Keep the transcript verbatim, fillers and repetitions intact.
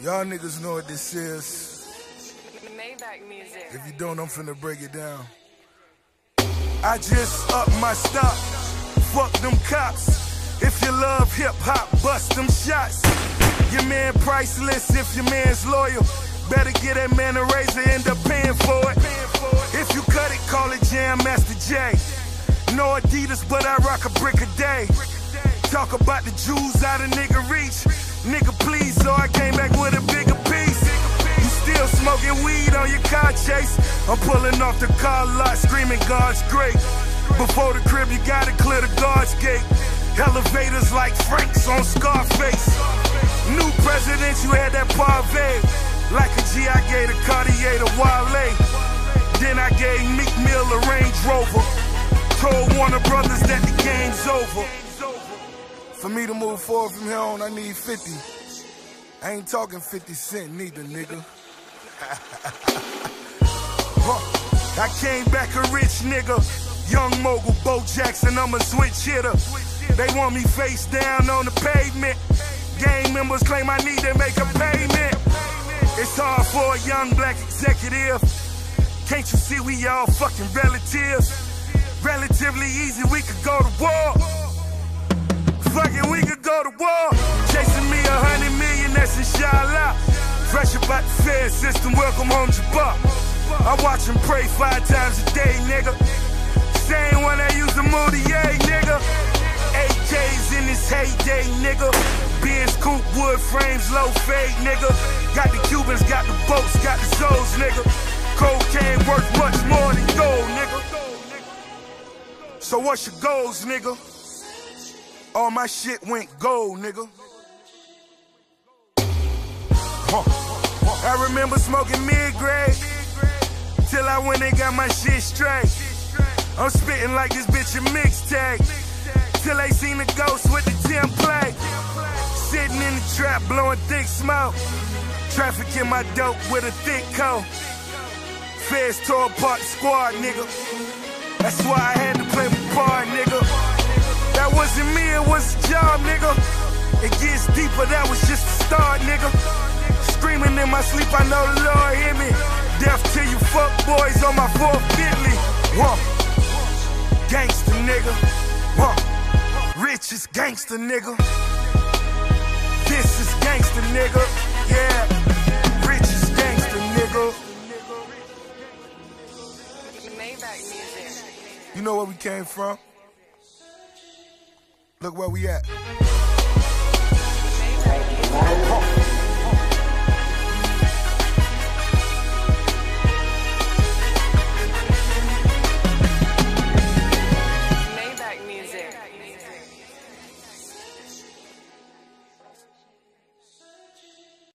Y'all niggas know what this is. Maybach music. If you don't, I'm finna break it down. I just up my stock. Fuck them cops. If you love hip-hop, bust them shots. Your man priceless if your man's loyal. Better get that man a razor, end up paying for it. If you cut it, call it Jam Master J. No Adidas, but I rock a brick a day. Talk about the jewels out of nigga reach. Nigga please, so I came back with a bigger piece. You still smoking weed on your car chase. I'm pulling off the car lot, screaming God's great. Before the crib, you gotta clear the God's gate. Elevators like Franks on Scarface. New president, you had that parve. Like a G, I gave the Cartier to Wale. Then I gave Meek Mill a Range Rover. Told Warner Brothers that the game's over. For me to move forward from here on, I need fifty. I ain't talking fifty cent neither, nigga. Huh. I came back a rich nigga. Young mogul, Bo Jackson, I'm a switch hitter. They want me face down on the pavement. Gang members claim I need to make a payment. It's hard for a young black executive. Can't you see we all fucking relatives? Relatively easy, we could go to war. Fucking we could go to war. Chasing me a hundred million, that's inshallah. Fresh about the fair system, welcome home Jabbar. I watch him pray five times a day, nigga. Same one I used to move the yay, nigga. A K's in his heyday, nigga. Benz coupe, wood frames, low fade, nigga. Got the Cubans, got the boats, got the souls, nigga. Cocaine worth much more than gold, nigga. So what's your goals, nigga? All my shit went gold, nigga. Huh. I remember smoking mid-grade till I went and got my shit straight. I'm spitting like this bitch a mixtape till they seen the ghost with the template. Sitting in the trap, blowing thick smoke. Trafficking my dope with a thick coat. Feds tore apart the squad, nigga. That's why I had to play my part, nigga. That wasn't me, it was a job, nigga. It gets deeper, that was just the start, nigga. Screaming in my sleep, I know the Lord hear me. Death to you fuck boys on my fourth Bentley. Whoa. Gangsta, nigga. Whoa. Rich is gangsta, nigga. This is gangsta, nigga. Yeah. Rich is gangsta, nigga. Maybach music. You know where we came from? Look where we at.